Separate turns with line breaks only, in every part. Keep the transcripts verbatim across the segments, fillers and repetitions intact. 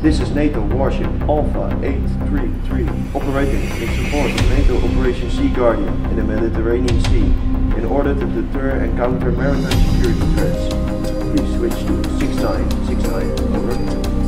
This is NATO warship Alpha eight three three, operating in support of NATO Operation Sea Guardian in the Mediterranean Sea in order to deter and counter maritime security threats. Please switch to six nine six nine, over.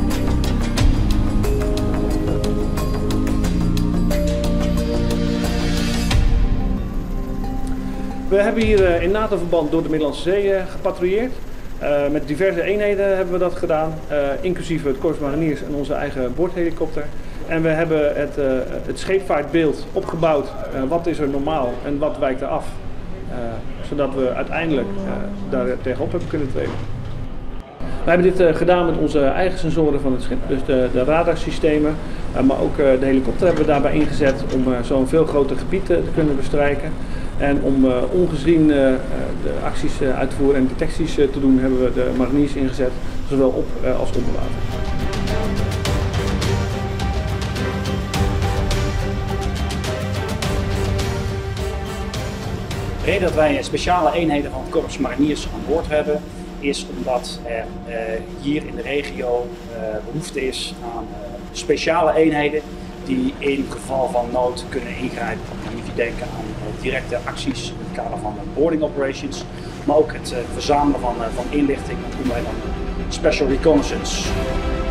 We hebben hier in NATO-verband door de Middellandse Zee gepatrouilleerd. Uh, met diverse eenheden hebben we dat gedaan, uh, inclusief het Korps Mariniers en onze eigen boordhelikopter. En we hebben het, uh, het scheepvaartbeeld opgebouwd, uh, wat is er normaal en wat wijkt er af. Uh, zodat we uiteindelijk uh, daar tegenop hebben kunnen treden. We hebben dit uh, gedaan met onze eigen sensoren van het schip, dus de, de radarsystemen, uh, maar ook uh, de helikopter hebben we daarbij ingezet om uh, zo'n veel groter gebied uh, te kunnen bestrijken. En om uh, ongezien uh, de acties uh, uit te voeren en detecties uh, te doen, hebben we de mariniers ingezet, zowel op uh, als onder water.
De reden dat wij speciale eenheden van het Korps Mariniers aan boord hebben, is omdat er uh, hier in de regio uh, behoefte is aan uh, speciale eenheden die in geval van nood kunnen ingrijpen. Dan moet je denken aan uh, directe acties in het kader van uh, boarding operations, maar ook het uh, verzamelen van, uh, van inlichting, dat noemen wij dan special reconnaissance.